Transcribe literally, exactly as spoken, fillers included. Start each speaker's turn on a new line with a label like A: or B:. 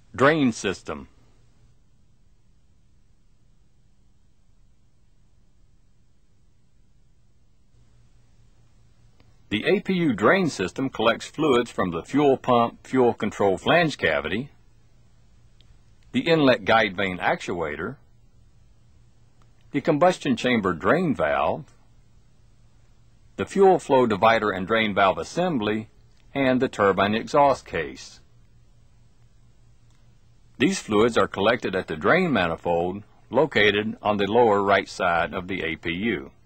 A: Drain system. The A P U drain system collects fluids from the fuel pump fuel control flange cavity, the inlet guide vane actuator, the combustion chamber drain valve, the fuel flow divider and drain valve assembly, and the turbine exhaust case. These fluids are collected at the drain manifold located on the lower right side of the A P U.